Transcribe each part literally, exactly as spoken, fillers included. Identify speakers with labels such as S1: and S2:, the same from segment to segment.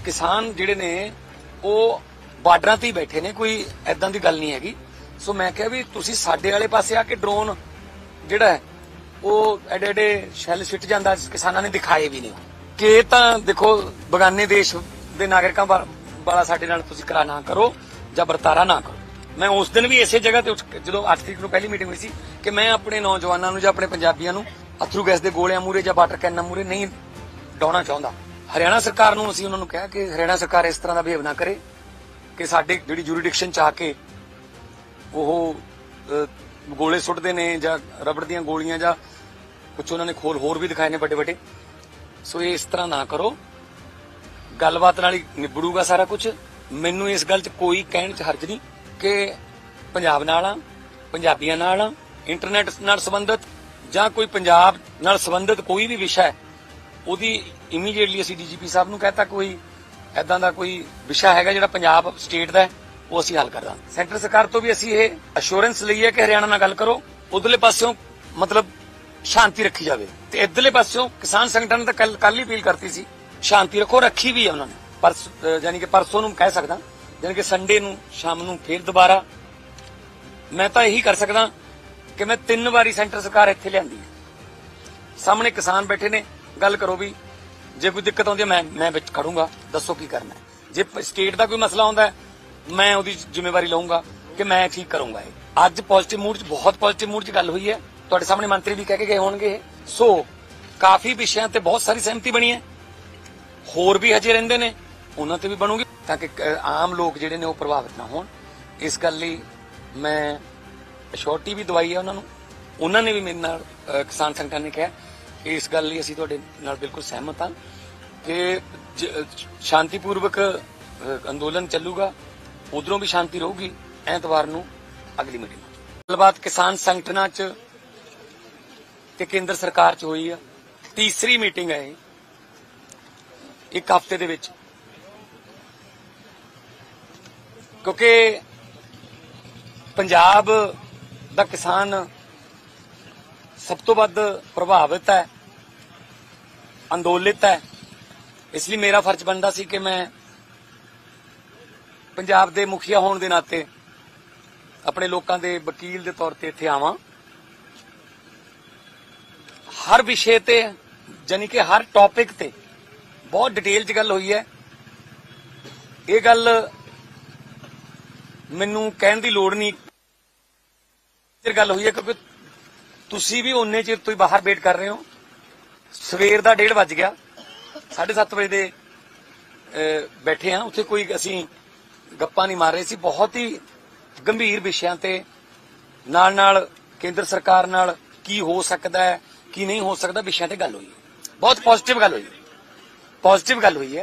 S1: किसान जिहड़े ने ਉਹ ਬਾਰਡਰਾਂ ਤੇ ਹੀ ਬੈਠੇ ਨੇ, ਕੋਈ ਐਦਾਂ ਦੀ ਗੱਲ ਨਹੀਂ ਹੈਗੀ। ਸੋ ਮੈਂ ਕਿਹਾ ਵੀ ਤੁਸੀਂ ਸਾਡੇ ਵਾਲੇ ਪਾਸੇ ਆ ਕੇ ਡਰੋਨ ਜਿਹੜਾ ਹੈ ਉਹ ਐਡੇ ਐਡੇ ਸ਼ੈਲ ਸਿੱਟ ਜਾਂਦਾ, ਕਿਸਾਨਾਂ ਨੇ ਦਿਖਾਏ ਵੀ ਨਹੀਂ ਕਿ ਤਾਂ ਦੇਖੋ ਬਗਾਨੇ ਦੇਸ਼ ਦੇ ਨਾਗਰਿਕਾਂ ਵਾਲਾ ਸਾਡੇ ਨਾਲ ਤੁਸੀਂ ਕਰਾ ਨਾ ਕਰੋ ਜਾਂ ਵਰਤਾਰਾ ਨਾ ਕਰੋ। ਮੈਂ ਉਸ ਦਿਨ ਵੀ ਇਸੇ ਜਗ੍ਹਾ ਤੇ ਜਦੋਂ ਅੱਠ ਤਰੀਕ ਨੂੰ ਪਹਿਲੀ ਮੀਟਿੰਗ ਹੋਈ ਸੀ ਕਿ ਮੈਂ ਆਪਣੇ ਨੌਜਵਾਨਾਂ ਨੂੰ ਜਾਂ ਆਪਣੇ ਪੰਜਾਬੀਆਂ ਨੂੰ ਅਥਰੂ ਗੈਸ ਦੇ ਗੋਲਿਆਂ ਮੂਰੇ ਜਾਂ ਵਾਟਰ ਕੈਨਾਂ ਮੂਰੇ ਨਹੀਂ ਡਾਉਣਾ ਚਾਹੁੰਦਾ। ਹਰਿਆਣਾ ਸਰਕਾਰ ਨੂੰ ਅਸੀਂ ਉਹਨਾਂ ਨੂੰ ਕਿਹਾ ਕਿ ਹਰਿਆਣਾ ਸਰਕਾਰ ਇਸ ਤਰ੍ਹਾਂ ਦਾ ਬਿਹੇਵ ਨਾ ਕਰੇ ਕਿ ਸਾਡੇ ਜਿਹੜੀ ਜੂਰੀਡਿਕਸ਼ਨ ਚ ਆ ਕੇ ਉਹ ਗੋਲੇ ਸੁੱਟਦੇ ਨੇ ਜਾਂ ਰਬੜ ਦੀਆਂ ਗੋਲੀਆਂ ਜਾਂ ਕੁਝ ਉਹਨਾਂ ਨੇ ਖੋਲ ਹੋਰ ਵੀ ਦਿਖਾਏ ਨੇ ਵੱਡੇ ਵੱਡੇ। ਸੋ ਇਹ ਇਸ ਤਰ੍ਹਾਂ ਨਾ ਕਰੋ, ਗੱਲਬਾਤ ਨਾਲ ਹੀ ਨਿਬੜੂਗਾ ਸਾਰਾ ਕੁਝ। ਮੈਨੂੰ ਇਸ ਗੱਲ 'ਚ ਕੋਈ ਕਹਿਣ 'ਚ ਹਰਜ ਨਹੀਂ ਕਿ ਪੰਜਾਬ ਨਾਲ ਆ, ਪੰਜਾਬੀਆਂ ਨਾਲ ਆ, ਇੰਟਰਨੈਟ ਨਾਲ ਸੰਬੰਧਿਤ ਜਾਂ ਕੋਈ ਪੰਜਾਬ ਨਾਲ ਸੰਬੰਧਿਤ ਕੋਈ ਵੀ ਵਿਸ਼ਾ ਹੈ ਉਹਦੀ ਇਮੀਡੀਏਟਲੀ ਅਸੀਂ ਡੀਜੀਪੀ ਸਾਹਿਬ ਨੂੰ ਕਹਿਤਾ ਕੋਈ ਐਦਾਂ ਦਾ ਕੋਈ ਵਿਸ਼ਾ ਹੈਗਾ ਜਿਹੜਾ ਪੰਜਾਬ ਸਟੇਟ ਦਾ ਹੈ ਉਹ ਅਸੀਂ ਹੱਲ ਕਰਦਾ। ਸੈਂਟਰ ਸਰਕਾਰ ਤੋਂ ਵੀ ਅਸੀਂ ਇਹ ਅਸ਼ੋਰੈਂਸ ਲਈ ਹੈ ਕਿ ਹਰਿਆਣਾ ਨਾਲ ਗੱਲ ਕਰੋ, ਉਧਰਲੇ ਪਾਸਿਓਂ ਮਤਲਬ ਸ਼ਾਂਤੀ ਰੱਖੀ ਜਾਵੇ, ਤੇ ਇਧਰਲੇ ਪਾਸਿਓਂ ਕਿਸਾਨ ਸੰਗਠਨ ਤਾਂ ਕੱਲ ਕੱਲ ਹੀ ਅਪੀਲ ਕਰਤੀ ਸੀ ਸ਼ਾਂਤੀ ਰੱਖੋ, ਰੱਖੀ ਵੀ ਹੈ ਉਹਨਾਂ ਨੇ। ਪਰਸ ਯਾਨੀ ਕਿ ਪਰਸੋਂ ਨੂੰ ਕਹਿ ਸਕਦਾ, ਯਾਨੀ ਕਿ ਸੰਡੇ ਨੂੰ ਸ਼ਾਮ ਨੂੰ ਫੇਰ ਦੁਬਾਰਾ। ਮੈਂ ਤਾਂ ਇਹੀ ਕਰ ਸਕਦਾ ਕਿ ਮੈਂ ਤਿੰਨ ਵਾਰੀ ਸੈਂਟਰ ਸਰਕਾਰ ਇੱਥੇ ਲਿਆਂਦੀ ਹੈ, ਸਾਹਮਣੇ ਕਿਸਾਨ ਬੈਠੇ ਨੇ, ਗੱਲ ਕਰੋ ਵੀ ਜੇ ਕੋਈ ਦਿੱਕਤ ਆਉਂਦੀ ਹੈ ਮੈਂ ਮੈਂ ਵਿੱਚ ਖੜੂੰਗਾ, ਦੱਸੋ ਕੀ ਕਰਨਾ ਹੈ। ਜੇ ਸਟੇਟ ਦਾ ਕੋਈ ਮਸਲਾ ਆਉਂਦਾ ਹੈ ਮੈਂ ਉਹਦੀ ਜ਼ਿੰਮੇਵਾਰੀ ਲਵਾਂਗਾ ਕਿ ਮੈਂ ਠੀਕ ਕਰੂੰਗਾ। ਇਹ ਅੱਜ ਪੋਜ਼ਿਟਿਵ ਮੂਡ 'ਚ, ਬਹੁਤ ਪੋਜ਼ਿਟਿਵ ਮੂਡ 'ਚ ਗੱਲ ਹੋਈ ਹੈ, ਤੁਹਾਡੇ ਸਾਹਮਣੇ ਮੰਤਰੀ ਵੀ ਕਹਿ ਕੇ ਗਏ ਹੋਣਗੇ। ਸੋ ਕਾਫੀ ਵਿਸ਼ਿਆਂ ਤੇ ਬਹੁਤ ਸਾਰੀ ਸਹਿਮਤੀ ਬਣੀ ਹੈ, ਹੋਰ ਵੀ ਹਜੇ ਰਹਿੰਦੇ ਨੇ, ਉਹਨਾਂ ਤੇ ਵੀ ਬਣੂਗੀ ਤਾਂ ਕਿ ਆਮ ਲੋਕ ਜਿਹੜੇ ਨੇ ਉਹ ਪ੍ਰਭਾਵਿਤ ਨਾ ਹੋਣ। ਇਸ ਗੱਲ ਲਈ ਮੈਂ ਅਸ਼ੋਰਟੀ ਵੀ ਦਵਾਈ ਹੈ ਉਹਨਾਂ ਨੂੰ, ਉਹਨਾਂ ਨੇ ਵੀ ਮੇਰੇ ਨਾਲ ਕਿਸਾਨ ਸੰਗਠਨ ਨੇ ਕਿਹਾ ਇਸ ਗੱਲ ਲਈ ਅਸੀਂ ਤੁਹਾਡੇ ਨਾਲ ਬਿਲਕੁਲ ਸਹਿਮਤ ਹਾਂ ਕਿ ਸ਼ਾਂਤੀਪੂਰਵਕ ਅੰਦੋਲਨ ਚੱਲੂਗਾ, ਉਧਰੋਂ ਵੀ ਸ਼ਾਂਤੀ ਰਹੂਗੀ। ਐਤਵਾਰ ਨੂੰ ਅਗਲੀ ਮੀਟਿੰਗ ਗੱਲਬਾਤ ਕਿਸਾਨ ਸੰਗਠਨਾਂ 'ਚ ਤੇ ਕੇਂਦਰ ਸਰਕਾਰ 'ਚ ਹੋਈ ਆ, ਤੀਸਰੀ ਮੀਟਿੰਗ ਹੈ ਇੱਕ ਹਫ਼ਤੇ ਦੇ ਵਿੱਚ, ਕਿਉਂਕਿ ਪੰਜਾਬ ਦਾ ਕਿਸਾਨ ਸਭ ਤੋਂ ਵੱਧ ਪ੍ਰਭਾਵਿਤ ਹੈ, ਅੰਦੋਲਿਤ ਹੈ। ਇਸ ਲਈ ਮੇਰਾ ਫਰਜ਼ ਬਣਦਾ ਸੀ ਕਿ ਮੈਂ ਪੰਜਾਬ ਦੇ ਮੁਖੀਆ ਹੋਣ ਦੇ ਨਾਤੇ ਆਪਣੇ ਲੋਕਾਂ ਦੇ ਵਕੀਲ ਦੇ ਤੌਰ ਤੇ ਇੱਥੇ ਆਵਾਂ। ਹਰ ਵਿਸ਼ੇ ਤੇ ਯਾਨੀ ਕਿ ਹਰ ਟੌਪਿਕ ਤੇ ਬਹੁਤ ਡਿਟੇਲ 'ਚ ਗੱਲ ਹੋਈ ਹੈ। ਇਹ ਗੱਲ ਮੈਨੂੰ ਕਹਿਣ ਦੀ ਲੋੜ ਨਹੀਂ, ਇਹ ਗੱਲ ਹੋਈ ਹੈ ਕਿਉਂਕਿ ਤੁਸੀਂ ਵੀ ਉਨੇ ਚਿਰ ਤੋਂ ਹੀ ਬਾਹਰ ਵੇਟ ਕਰ ਰਹੇ ਹੋ। ਸਵੇਰ ਦਾ ਡੇਢ ਵੱਜ ਗਿਆ, ਸਾਢੇ ਸੱਤ ਵਜੇ ਦੇ ਬੈਠੇ ਆ ਉੱਥੇ, ਕੋਈ ਅਸੀਂ ਗੱਪਾਂ ਨਹੀਂ ਮਾਰ ਰਹੇ ਸੀ। ਬਹੁਤ ਹੀ ਗੰਭੀਰ ਵਿਸ਼ਿਆਂ ਤੇ ਨਾਲ ਨਾਲ ਕੇਂਦਰ ਸਰਕਾਰ ਨਾਲ ਕੀ ਹੋ ਸਕਦਾ ਹੈ ਕੀ ਨਹੀਂ ਹੋ ਸਕਦਾ ਵਿਸ਼ਿਆਂ ਤੇ ਗੱਲ ਹੋਈ ਹੈ। ਬਹੁਤ ਪੋਜ਼ਿਟਿਵ ਗੱਲ ਹੋਈ ਹੈ, ਪੋਜ਼ਿਟਿਵ ਗੱਲ ਹੋਈ ਹੈ।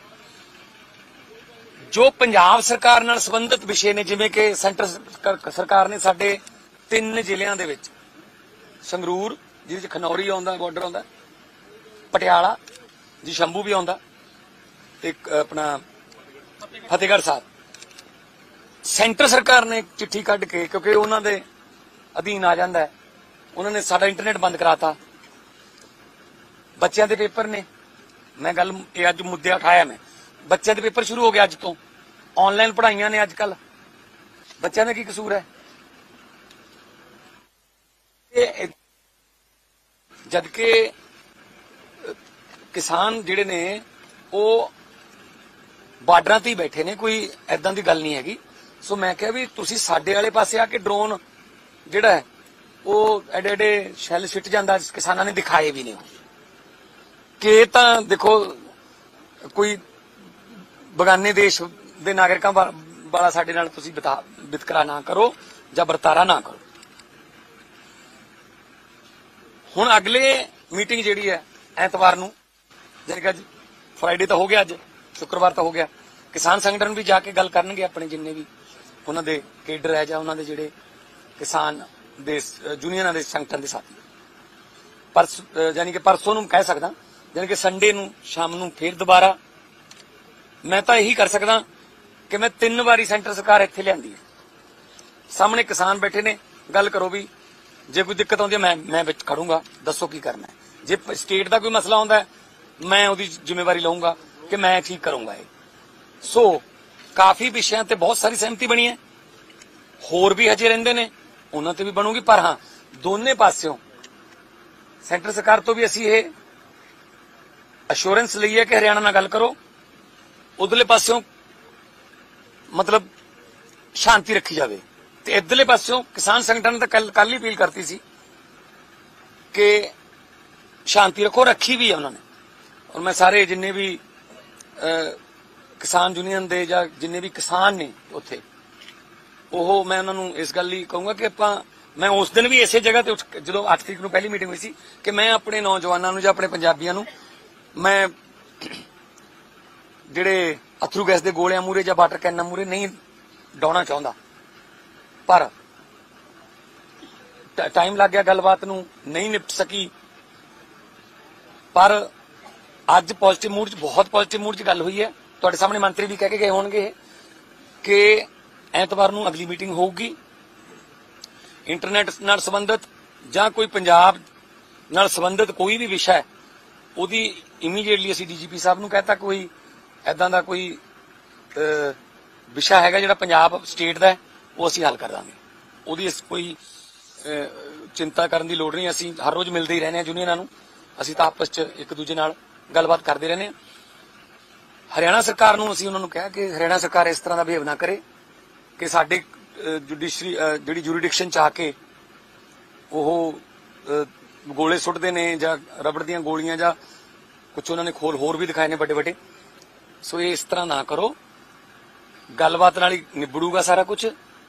S1: ਜੋ ਪੰਜਾਬ ਸਰਕਾਰ ਨਾਲ ਸੰਬੰਧਿਤ ਵਿਸ਼ੇ ਨੇ, ਜਿਵੇਂ ਕਿ ਸੈਂਟਰ ਸਰਕਾਰ ਨੇ ਸਾਡੇ ਤਿੰਨ ਜ਼ਿਲ੍ਹਿਆਂ ਦੇ ਵਿੱਚ, ਸੰਗਰੂਰ ਜਿਹਦੇ 'ਚ ਖਨੌਰੀ ਆਉਂਦਾ ਬਾਰਡਰ ਆਉਂਦਾ, ਪਟਿਆਲਾ ਜੀ ਸ਼ੰਭੂ ਵੀ ਆਉਂਦਾ, ਤੇ ਆਪਣਾ ਫਤਿਹਗੜ੍ਹ ਸਾਹਿਬ, ਸੈਂਟਰ ਸਰਕਾਰ ਨੇ ਚਿੱਠੀ ਕੱਢ ਕੇ, ਕਿਉਂਕਿ ਉਹਨਾਂ ਦੇ ਅਧੀਨ ਆ ਜਾਂਦਾ ਹੈ, ਉਹਨਾਂ ਨੇ ਸਾਡਾ ਇੰਟਰਨੈਟ ਬੰਦ ਕਰਾਤਾ। ਬੱਚਿਆਂ ਦੇ ਪੇਪਰ ਨੇ, ਮੈਂ ਗੱਲ ਇਹ ਅੱਜ ਮੁੱਦੇ ਉਠਾਇਆ, ਮੈਂ ਬੱਚਿਆਂ ਦੇ ਪੇਪਰ ਸ਼ੁਰੂ ਹੋ ਗਏ ਅੱਜ ਤੋਂ, ਆਨਲਾਈਨ ਪੜ੍ਹਾਈਆਂ ਨੇ ਅੱਜ ਕੱਲ, ਬੱਚਿਆਂ ਦਾ ਕੀ ਕਸੂਰ ਹੈ? ਜਦਕਿ ਕਿਸਾਨ ਜਿਹੜੇ ਨੇ ਉਹ ਬਾਰਡਰਾਂ ਤੇ ਹੀ ਬੈਠੇ ਨੇ, ਕੋਈ ਐਦਾਂ ਦੀ ਗੱਲ ਨਹੀਂ ਹੈਗੀ। ਸੋ ਮੈਂ ਕਿਹਾ ਵੀ ਤੁਸੀਂ ਸਾਡੇ ਵਾਲੇ ਪਾਸੇ ਆ ਕੇ ਡਰੋਨ ਜਿਹੜਾ ਹੈ ਉਹ ਐਡੇ ਐਡੇ ਸ਼ੈਲ ਸਿੱਟ ਜਾਂਦਾ, ਕਿਸਾਨਾਂ ਨੇ ਦਿਖਾਏ ਵੀ ਨਹੀਂ ਕਿ ਤਾਂ ਦੇਖੋ ਕੋਈ ਬਗਾਨੇ ਦੇਸ਼ ਦੇ ਨਾਗਰਿਕਾਂ ਵਾਲਾ ਸਾਡੇ ਨਾਲ ਤੁਸੀਂ ਵਿਤਕਰਾ ਨਾ ਕਰੋ ਜਾਂ ਵਰਤਾਰਾ ਨਾ ਕਰੋ। ਹੁਣ ਅਗਲੇ ਮੀਟਿੰਗ ਜਿਹੜੀ ਹੈ ਐਤਵਾਰ ਨੂੰ, ਜਾਨੀ ਕਿ ਅੱਜ ਫਰਾਈਡੇ ਤਾਂ ਹੋ ਗਿਆ, ਅੱਜ ਸ਼ੁੱਕਰਵਾਰ ਤਾਂ ਹੋ ਗਿਆ, ਕਿਸਾਨ ਸੰਗਠਨ ਵੀ ਜਾ ਕੇ ਗੱਲ ਕਰਨਗੇ, ਆਪਣੇ ਜਿੰਨੇ ਵੀ ਉਹਨਾਂ ਦੇ ਕੇਡਰ ਹੈ ਜਾਂ ਉਹਨਾਂ ਦੇ ਜਿਹੜੇ ਕਿਸਾਨ ਦੇ ਯੂਨੀਅਨਾਂ ਦੇ ਸੰਗਠਨ ਦੇ ਸਾਥੀ। ਪਰਸ ਯਾਨੀ ਕਿ ਪਰਸੋਂ ਨੂੰ ਕਹਿ ਸਕਦਾ, ਯਾਨੀ ਕਿ ਸੰਡੇ ਨੂੰ ਸ਼ਾਮ ਨੂੰ ਫੇਰ ਦੁਬਾਰਾ। ਮੈਂ ਤਾਂ ਇਹੀ ਕਰ ਸਕਦਾ ਕਿ ਮੈਂ ਤਿੰਨ ਵਾਰੀ ਸੈਂਟਰ ਸਰਕਾਰ ਇੱਥੇ ਲਿਆਂਦੀ ਹੈ, ਸਾਹਮਣੇ ਕਿਸਾਨ ਬੈਠੇ ਨੇ, ਗੱਲ ਕਰੋ ਵੀ ਜੇ ਕੋਈ ਦਿੱਕਤ ਆਉਂਦੀ ਹੈ ਮੈਂ ਮੈਂ ਵਿੱਚ ਖੜੂੰਗਾ, ਦੱਸੋ ਕੀ ਕਰਨਾ ਹੈ। ਜੇ ਸਟੇਟ ਦਾ ਕੋਈ ਮਸਲਾ ਆਉਂਦਾ ਹੈ ਮੈਂ ਉਹਦੀ ਜ਼ਿੰਮੇਵਾਰੀ ਲਵਾਂਗਾ कि मैं ठीक करूंगा ये। सो काफी विषयों ते बहुत सारी सहमति बनी है, होर भी हजे रहिंदे ने, उन्हां ते भी बनूगी। पर हाँ, दोने पास्यों सेंटर सरकार तो भी असीं ये अश्योरेंस लई है कि हरियाणा नाल गल करो, उधरले पास्यों मतलब शांति रखी जाए। ते इधरले पास्यों किसान संगठन ने तो कल कल ही अपील करती सी कि शांति रखो, रखी भी है उन्होंने। और मैं सारे जिन्ने भी आ, किसान यूनियन दे या जिन्ने भी किसान ने उत्थे, ਉਹ मैं उन्होंने इस गल ही कहूँगा कि ਆਪਾਂ मैं उस दिन भी इसे जगह ते उठ जो अठ तरीक ਨੂੰ पहली मीटिंग हुई सी कि मैं अपने नौजवानों ਨੂੰ ਜਾਂ ਆਪਣੇ ਪੰਜਾਬੀਆਂ ਨੂੰ मैं ਜਿਹੜੇ अथरू गैस ਦੇ ਗੋਲਿਆਂ ਮੂਰੇ ਜਾਂ ਵਾਟਰ ਕੈਨਾਂ ਮੂਰੇ ਨਹੀਂ ਡਾਉਣਾ ਚਾਹੁੰਦਾ। पर टाइम लग गया, गलबात ਨੂੰ नहीं निपट सकी। पर अज पॉजिटिव मूड च बहुत पॉजिटिव मूड च गल हुई है। तुहाडे सामने मंत्री भी कह के गए होणगे कि ਐਤਵਾਰ ਨੂੰ अगली मीटिंग होगी, इंटरनेट नाल संबंधित ਜਾਂ कोई पंजाब नाल संबंधित कोई भी विषय है ਉਹਦੀ इमीडिएटली ਅਸੀਂ डीजीपी साहब ਨੂੰ कहता कोई ऐदां दा कोई विषय हैगा ਜਿਹੜਾ पंजाब स्टेट ਦਾ ਉਹ ਅਸੀਂ हल कर ਦਾਂਗੇ। ਉਹਦੀ कोई चिंता करने की लोड़ नहीं। ਅਸੀਂ हर रोज मिलते ही रहने यूनियनां ਨੂੰ, ਅਸੀਂ ਤਾਂ आपस च एक दूजे नाल गलबात करते रहने। हरियाणा सरकार ਨੂੰ ਅਸੀਂ ਉਹਨਾਂ ਨੂੰ ਕਿਹਾ कि हरियाणा सरकार इस तरह का बिहेव ना करे कि साडे जुडिशरी जिहड़ी जूरीडिक्शन च आके ਉਹ गोले सुटते ने ਜਾਂ रबड़ ਦੀਆਂ ਗੋਲੀਆਂ ਜਾਂ कुछ उन्होंने खोल होर भी दिखाए ने बड़े बड़े। सो ये इस तरह ना करो, गलबात नाल ही निबड़ूगा सारा कुछ।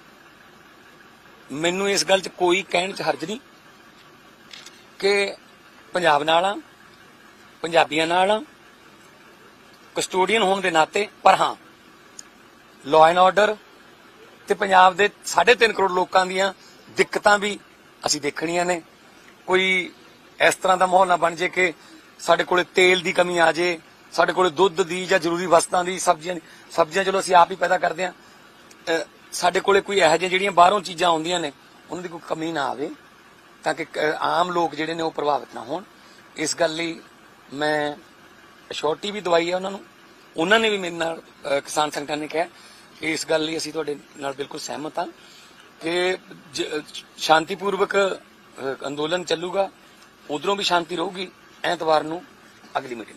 S1: मैनू इस गल च कोई कहण च हर्ज नहीं कि पंजाब नाल आ, पंजाबियां नाल आ, कस्टोडियन होने के नाते। पर हाँ, लॉ एंड ऑर्डर ते पंजाब दे साढ़े तीन करोड़ लोगों दियां दिक्कतां भी असीं देखणियां ने। कोई इस तरह का माहौल ना बन जाए कि साडे कोले तेल की कमी आ जाए, साडे कोले दुध दी या जरूरी वस्तां दी सब्जियां सब्जियां चलो असीं आप ही पैदा करते हैं, साडे कोले कोई इहो जिहियां जिहड़ियां बाहरों चीज़ां आउंदियां ने उन्हां दी कोई कमी ना आवे ताकि आम लोग जिहड़े ने वो प्रभावित ना होण। इस गल लई मैं अश्योरिटी भी दवाई है उन्हां नूं। उन्हां ने भी मेरे नाल किसान संगठन ने कहा कि इस गल लई असीं तुहाडे नाल बिल्कुल सहमत हाँ कि शांतिपूर्वक अंदोलन चलूगा, उधरों भी शांति रहूगी। ऐतवार नूं अगली मीटिंग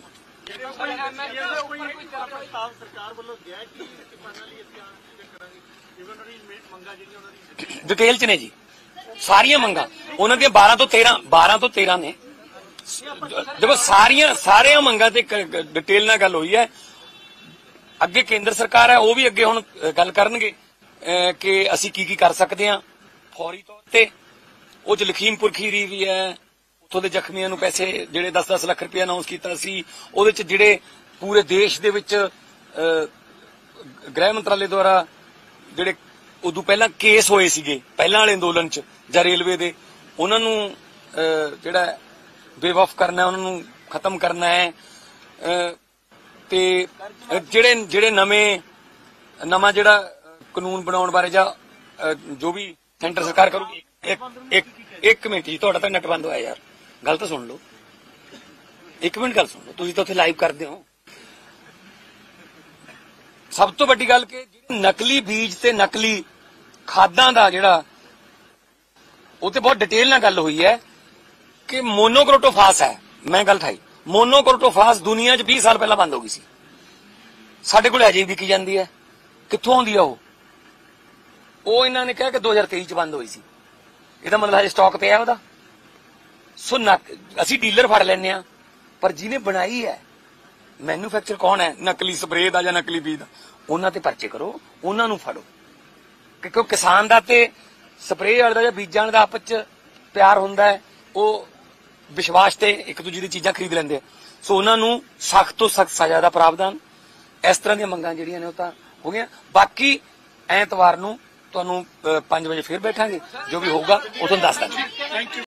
S1: डिटेल च ने जी सारिया मंगा उन्हां दी बारह तो तेरह बारह तो तेरह ने। देखो सारिया सारिया मंगा ते डिटेल नाल गल हुई है। अगे केंद्र सरकार है वो भी अगे हुण गल करनगे कि असीं की की कर सकते हैं फौरी तौर ते। ਉਹ ਚ ਲਖੀਮਪੁਰ ਖੀਰੀ ਵੀ ਹੈ, ਉੱਥੋਂ ਦੇ ਜ਼ਖਮੀਆਂ ਨੂੰ ਪੈਸੇ ਜਿਹੜੇ दस दस ਲੱਖ ਰੁਪਏ ਅਨਾਉਂਸ ਕੀਤਾ ਸੀ। ਉਹਦੇ ਚ ਜਿਹੜੇ ਪੂਰੇ ਦੇਸ਼ ਦੇ ਵਿੱਚ ਗ੍ਰਹਿ ਮੰਤਰਾਲੇ ਦੁਆਰਾ ਜਿਹੜੇ ਉਦੋਂ ਪਹਿਲਾਂ ਕੇਸ ਹੋਏ ਸੀਗੇ ਪਹਿਲਾਂ ਵਾਲੇ ਅੰਦੋਲਨ ਚ ਜਾਂ ਰੇਲਵੇ ਦੇ, ਉਹਨਾਂ ਨੂੰ ਜਿਹੜਾ ਬੇਵਕਫ ਕਰਨਾ, ਉਹਨਾਂ ਨੂੰ ਖਤਮ ਕਰਨਾ ਹੈ। ਤੇ ਜਿਹੜੇ ਜਿਹੜੇ ਨਵੇਂ ਨਵਾਂ ਜਿਹੜਾ ਕਾਨੂੰਨ ਬਣਾਉਣ ਬਾਰੇ ਜਾਂ ਜੋ ਵੀ सेंटर सरकार करूगी। एक एक एक मिनट जी, थोड़ा तो नेट बंद होया यार, गल तो सुन लो, एक मिनट गल सुन लो, तुसीं तो उत्थे लाइव करदे हो। सब तो वड्डी गल कि नकली बीज ते नकली खादां दा जिहड़ा उत्ते बहुत डिटेल नाल गल हुई है कि मोनोक्रोटोफास है। मैं गल ठाई मोनोक्रोटोफास दुनिया च बीस साल पहला बंद हो गई सी, साडे कोल अजे विकी जांदी है। कित्थों आउंदी है ਉਹ ਇਹਨਾਂ ਨੇ ਕਿਹਾ कि दो हज़ार तेईस ਚ ਬੰਦ ਹੋਈ ਸੀ। ਇਹਦਾ ਮਤਲਬ ਹਜੇ ਸਟਾਕ ਪਿਆ ਉਹਦਾ। ਸੋ ਅਸੀਂ ਡੀਲਰ ਫੜ ਲੈਂਦੇ ਆ, ਪਰ ਜਿਹਨੇ ਬਣਾਈ ਹੈ ਮੈਨੂਫੈਕਚਰ ਕੌਣ ਹੈ ਨਕਲੀ ਸਪਰੇਅ ਦਾ ਜਾਂ ਨਕਲੀ ਬੀਜ ਦਾ, ਉਹਨਾਂ ਤੇ ਪਰਚੇ ਕਰੋ, ਉਹਨਾਂ ਨੂੰ ਫੜੋ। ਕਿਉਂਕਿ ਕਿਸਾਨ ਦਾ ਤੇ ਸਪਰੇਅ ਵਾਲੇ ਦਾ ਜਾਂ ਬੀਜਾਂ ਦਾ ਆਪਸ ਚ ਪਿਆਰ ਹੁੰਦਾ ਹੈ, ਉਹ ਵਿਸ਼ਵਾਸ ਤੇ ਇੱਕ ਦੂਜੇ ਦੀ ਚੀਜ਼ਾਂ ਖਰੀਦ ਲੈਂਦੇ ਆ। ਸੋ ਉਹਨਾਂ ਨੂੰ ਸਖਤ ਤੋਂ ਸਖਤ ਸਜ਼ਾ ਦਾ ਪ੍ਰਾਵਧਾਨ, ਇਸ ਤਰ੍ਹਾਂ ਦੀਆਂ ਮੰਗਾਂ ਜਿਹੜੀਆਂ ਨੇ ਉਹ ਤਾਂ ਹੋ ਗਈਆਂ। ਬਾਕੀ ਐਤਵਾਰ ਨੂੰ ਤੁਹਾਨੂੰ पांच बजे फिर बैठांगे, जो भी होगा वो तुहानूं दस दांगे।